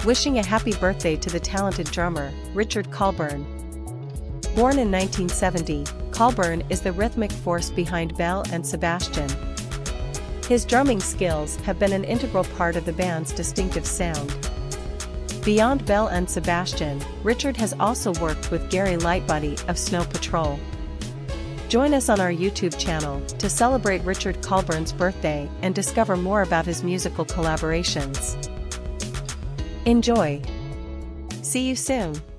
wishing a happy birthday to the talented drummer, Richard Colburn. Born in 1970, Colburn is the rhythmic force behind Belle and Sebastian. His drumming skills have been an integral part of the band's distinctive sound. Beyond Belle and Sebastian, Richard has also worked with Lightbody of Snow Patrol. Join us on our YouTube channel to celebrate Richard Colburn's birthday and discover more about his musical collaborations. Enjoy! See you soon!